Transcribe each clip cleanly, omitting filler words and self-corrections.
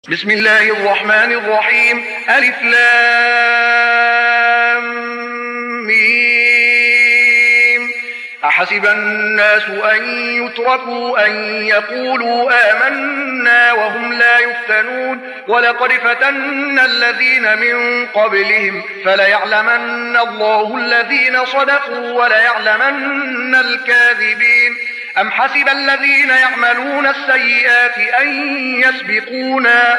بسم الله الرحمن الرحيم. ألف لام ميم. أحسب الناس أن يتركوا أن يقولوا آمنا وهم لا يفتنون ولقد فتنا الذين من قبلهم فليعلمن الله الذين صدقوا وليعلمن الكاذبين. أم حسب الذين يعملون السيئات أن يسبقونا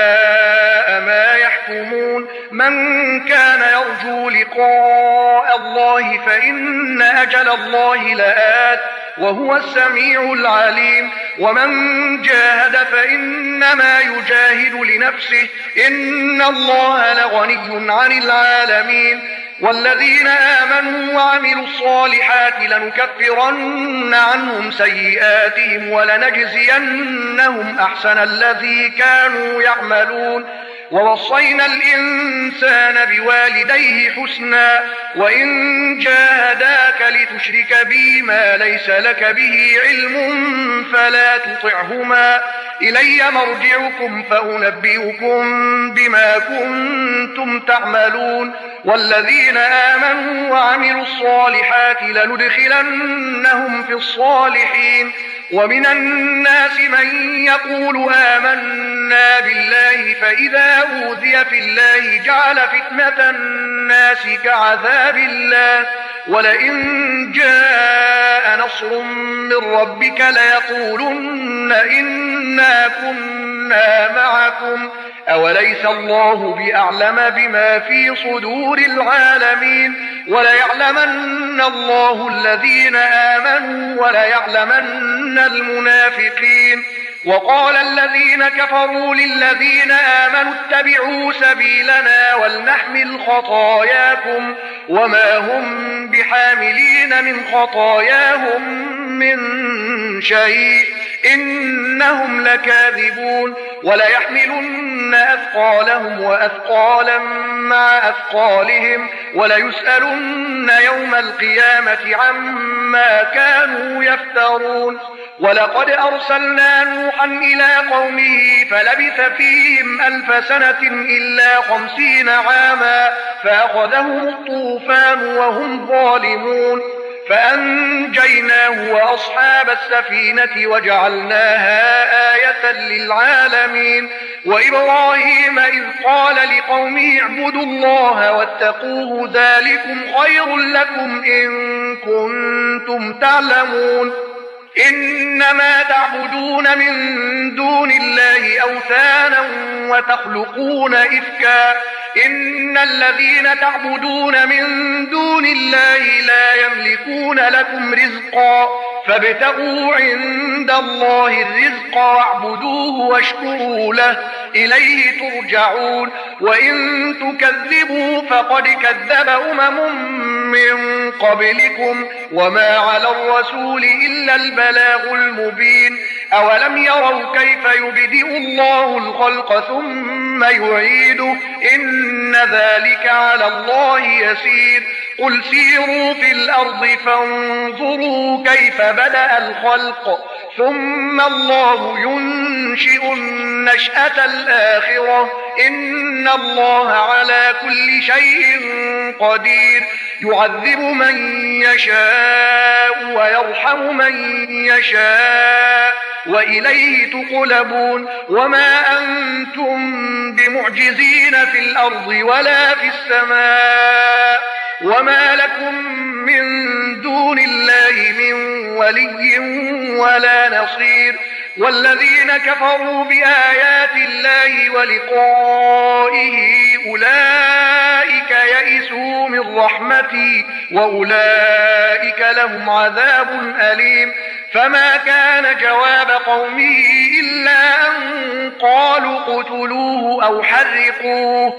ساء ما يحكمون. من كان يرجو لقاء الله فإن أجل الله لآت وهو السميع العليم. ومن جاهد فإنما يجاهد لنفسه إن الله لغني عن العالمين. والذين آمنوا وعملوا الصالحات لنكفرن عنهم سيئاتهم ولنجزينهم أحسن الذي كانوا يعملون. ووصينا الإنسان بوالديه حسنا وإن جاهداك لتشرك بي ما ليس لك به علم فلا تطعهما إلي مرجعكم فأنبئكم بما كنتم تعملون. والذين آمنوا وعملوا الصالحات لندخلنهم في الصالحين. ومن الناس من يقول آمنا بالله فإذا أوذي في الله جعل فتنة الناس كعذاب الله ولئن جاء نصر من ربك ليقولن إنا كنا معكم أوليس الله بأعلم بما في صدور العالمين. وليعلمن الله الذين آمنوا وليعلمن المنافقين. وقال الذين كفروا للذين آمنوا اتبعوا سبيلنا ولنحمل خطاياكم وما هم بحاملين من خطاياهم من شيء إنهم لكاذبون. وليحملن أثقالهم وأثقالا مع أثقالهم وليسألن يوم القيامة عما كانوا يفترون. ولقد أرسلنا نوحا إلى قومه فلبث فيهم 1000 سنة إلا 50 عاما فأخذهم الطوفان وهم ظالمون فأنجيناه وأصحاب السفينة وجعلناها آية للعالمين. وإبراهيم إذ قال لقومه اعبدوا الله واتقوه ذلكم خير لكم إن كنتم تعلمون. إنما تعبدون من دون الله أوثانا وتخلقون إفكا إن الذين تعبدون من دون الله لا يملكون لكم رزقا فابتغوا عند الله الرزق واعبدوه واشكروا له إليه ترجعون. وإن تكذبوا فقد كذب من قبلكم وما على الرسول إلا البلاغ المبين. أولم يروا كيف يبدئ الله الخلق ثم يعيده إن ذلك على الله يسير. قل سيروا في الأرض فانظروا كيف بدأ الخلق ثم الله ينشئ النشأة الآخرة إن الله على كل شيء قدير. يعذب من يشاء ويرحم من يشاء وإليه تقلبون. وما أنتم بمعجزين في الأرض ولا في السماء وما لكم من دون الله من ولي ولا نصير. والذين كفروا بآيات الله ولقائه أولئك يئسوا من رحمتي وأولئك لهم عذاب أليم. فما كان جواب قومه إلا أن قالوا اقتلوه أو حرقوه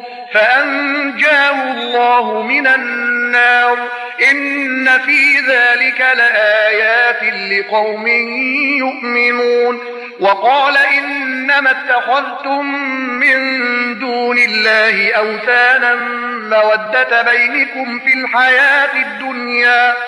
فأنجاه الله من النار إن في ذلك لآيات لقوم يؤمنون. وقال إنما اتخذتم من دون الله أوثانا مودة بينكم في الحياة الدنيا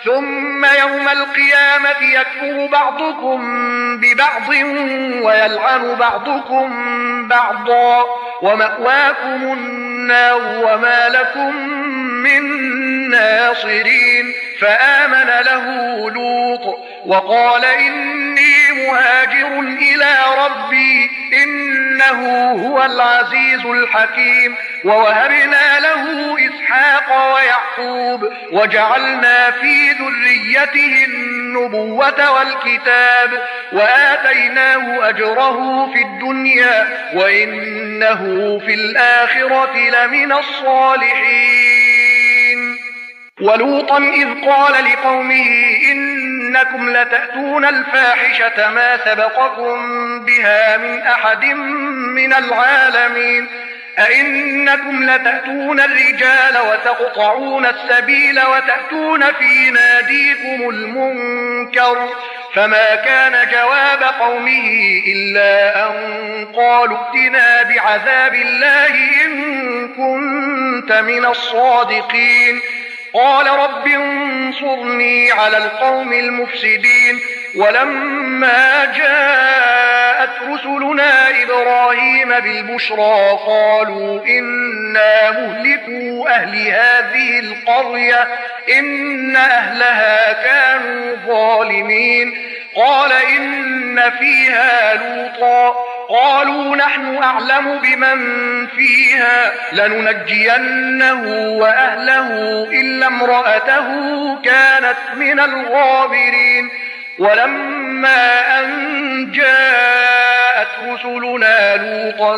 ثم يوم القيامة يكفر بعضكم ببعض ويلعن بعضكم بعضا ومأواكم النار وما لكم من ناصرين. فآمن له لوط وقال إني مهاجر إلى ربي إنه هو العزيز الحكيم. ووهبنا له إسحاق ويعقوب وجعلنا في ذريته النبوة والكتاب وآتيناه أجره في الدنيا وإنه في الآخرة لمن الصالحين. ولوطا إذ قال لقومه إنكم لتأتون الفاحشة ما سبقكم بها من أحد من العالمين أئنكم لتأتون الرجال وتقطعون السبيل وتأتون في ناديكم المنكر. فما كان جواب قومه إلا أن قالوا ائتنا بعذاب الله إن كنت من الصادقين. قال رب انصرني على القوم المفسدين. ولما جاءت رسلنا إبراهيم بالبشرى قالوا إنا مهلكو أهل هذه القرية إن أهلها كانوا ظالمين. قال إن فيها لوطا قالوا نحن أعلم بمن فيها لننجينه وأهله إلا امرأته كانت من الغابرين. ولما أن جاءت رسلنا لوطا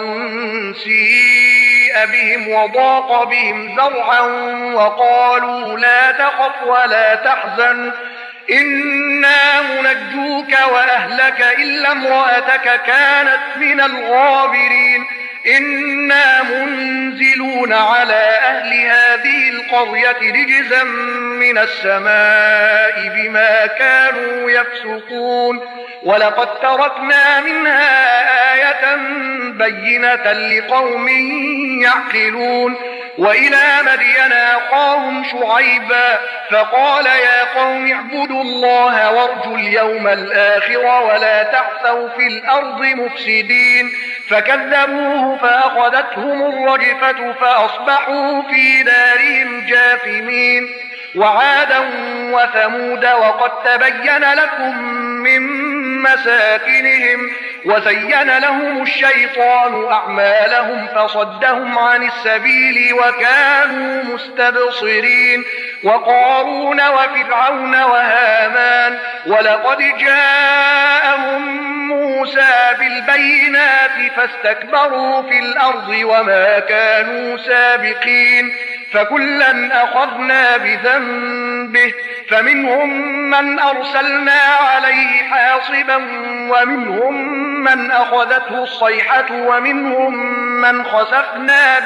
سيء بهم وضاق بهم ذرعا وقالوا لا تخف ولا تحزن إنا منجوك وأهلك إلا امرأتك كانت من الغابرين. إنا منزلون على أهل هذه القرية رجزا من السماء بما كانوا يفسقون. ولقد تركنا منها آية بينة لقوم يعقلون. وإلى مدين أخاهم شعيبا فقال يا قوم اعبدوا الله وارجوا اليوم الآخر ولا تعثوا في الأرض مفسدين. فكذبوه فأخذتهم الرجفة فأصبحوا في دارهم جاثمين. وعادا وثمود وقد تبين لكم من مساكنهم وزين لهم الشيطان أعمالهم فصدهم عن السبيل وكانوا مستبصرين. وقارون وفرعون وهامان ولقد جاءهم موسى بالبينات فاستكبروا في الأرض وما كانوا سابقين. فكلا أخذنا بذنبه فمنهم من أرسلنا عليه حاصبا ومنهم من أخذته الصيحة ومنهم من خسفنا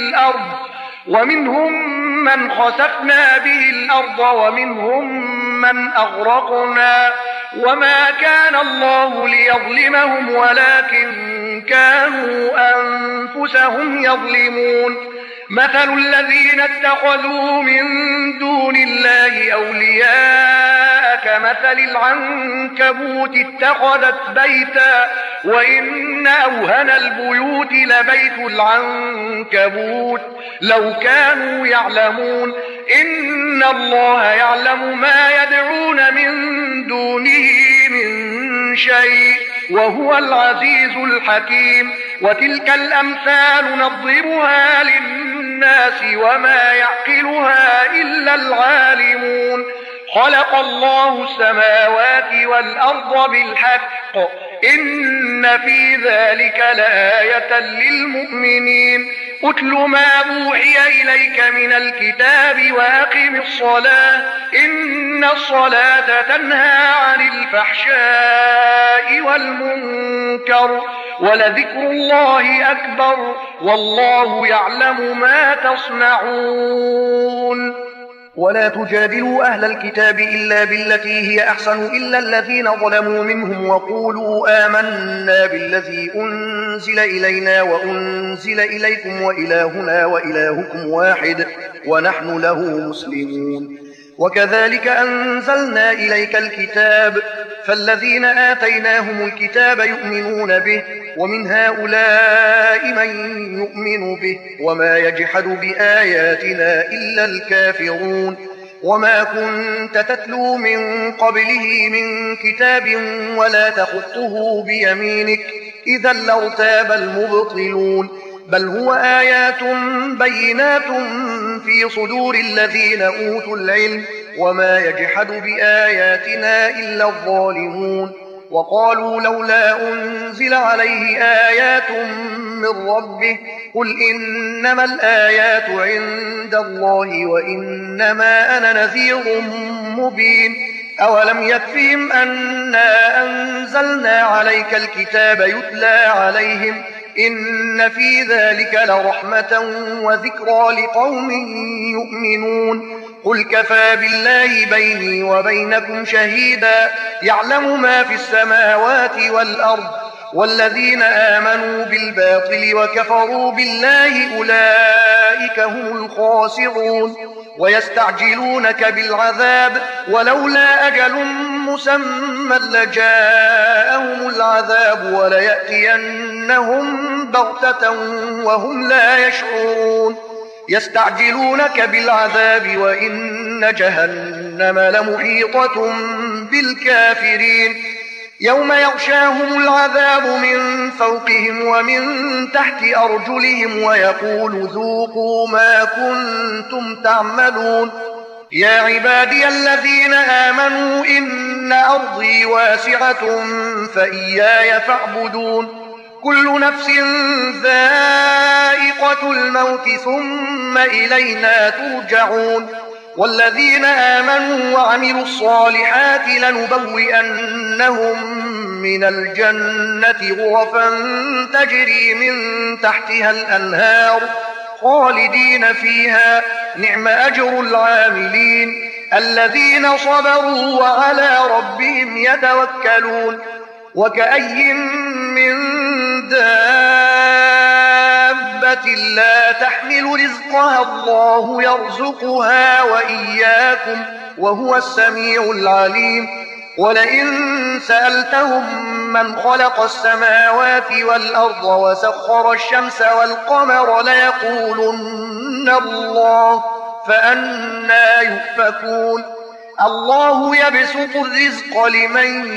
به الأرض ومنهم من أغرقنا. وما كان الله ليظلمهم ولكن كانوا أنفسهم يظلمون. مثل الذين اتخذوا من دون الله أولياء كمثل العنكبوت اتخذت بيتا وإن أوهن البيوت لبيت العنكبوت لو كانوا يعلمون. إن الله يعلم ما يدعون من دونه من شيء وهو العزيز الحكيم. وتلك الأمثال نضربها للناس وما يعقلها إلا العالمون. خلق الله السماوات والأرض بالحق إن في ذلك لآية للمؤمنين. أتل ما أوحي إليك من الكتاب وأقم الصلاة إن الصلاة تنهى عن الفحشاء والمنكر ولذكر الله أكبر والله يعلم ما تصنعون. ولا تجادلوا أهل الكتاب إلا بالتي هي أحسن إلا الذين ظلموا منهم وقولوا آمنا بالذي أنزل إلينا وأنزل إليكم وإلهنا وإلهكم واحد ونحن له مسلمون. وكذلك أنزلنا إليك الكتاب فالذين آتيناهم الكتاب يؤمنون به ومن هؤلاء من يؤمن به وما يجحد بآياتنا إلا الكافرون وما كنت تتلو من قبله من كتاب ولا تخطه بيمينك إذا لارتاب المبطلون بل هو آيات بينات في صدور الذين أوتوا العلم وما يجحد بآياتنا إلا الظالمون وقالوا لولا أنزل عليه آيات من ربه قل إنما الآيات عند الله وإنما أنا نذير مبين أولم يكفهم أنا أنزلنا عليك الكتاب يتلى عليهم إن في ذلك لرحمة وذكرى لقوم يؤمنون قل كفى بالله بيني وبينكم شهيدا يعلم ما في السماوات والأرض والذين آمنوا بالباطل وكفروا بالله أولئك هم الخاسرون ويستعجلونك بالعذاب ولولا أجل مسمى لجاءهم العذاب وليأتينهم بغتة وهم لا يشعرون يستعجلونك بالعذاب وإن جهنم لمحيطة بالكافرين يوم يغشاهم العذاب من فوقهم ومن تحت أرجلهم ويقول ذوقوا ما كنتم تعملون يا عبادي الذين آمنوا إن أرضي واسعة فإياي فاعبدون كل نفس ذائقة الموت ثم إلينا ترجعون والذين آمنوا وعملوا الصالحات لنبوئنهم من الجنة غرفا تجري من تحتها الأنهار خالدين فيها نعم أجر العاملين الذين صبروا وعلى ربهم يتوكلون وكأي من دابة لا تحمل رزقها الله يرزقها وإياكم وهو السميع العليم ولئن سألتهم من خلق السماوات والأرض وسخر الشمس والقمر ليقولن الله فأنى يؤفكون الله يبسط الرزق لمن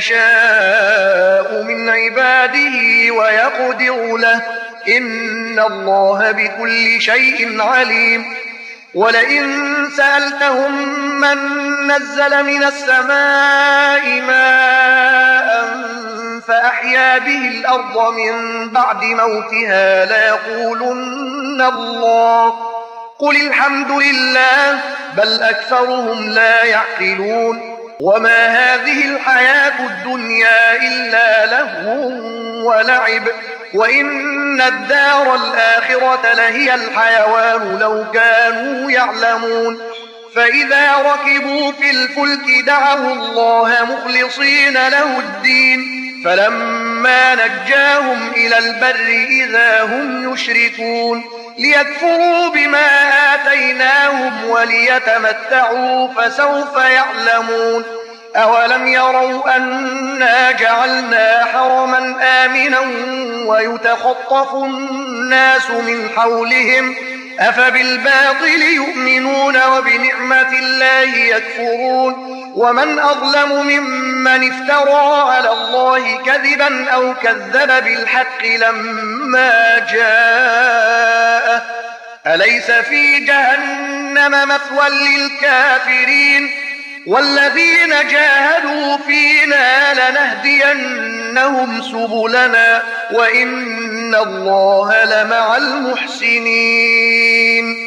يشاء من عباده ويقدر له إن الله بكل شيء عليم ولئن سألتهم من نزل من السماء ماء فأحيا به الأرض من بعد موتها ليقولن الله قل الحمد لله بل أكثرهم لا يعقلون وما هذه الحياة الدنيا إلا لهو ولعب وإن الدار الآخرة لهي الحيوان لو كانوا يعلمون فإذا ركبوا في الفلك دعوا الله مخلصين له الدين فلما نجاهم إلى البر إذا هم يشركون ليكفروا بما آتيناهم وليتمتعوا فسوف يعلمون أولم يروا أنا جعلنا حرما آمنا ويتخطف الناس من حولهم أفبالباطل يؤمنون وبنعمة الله يكفرون ومن أظلم ممن افترى على الله كذبا أو كذب بالحق لما جاءه أليس في جهنم مثوى للكافرين والذين جاهدوا فينا لنهدينهم سبلنا وإن الله لمع المحسنين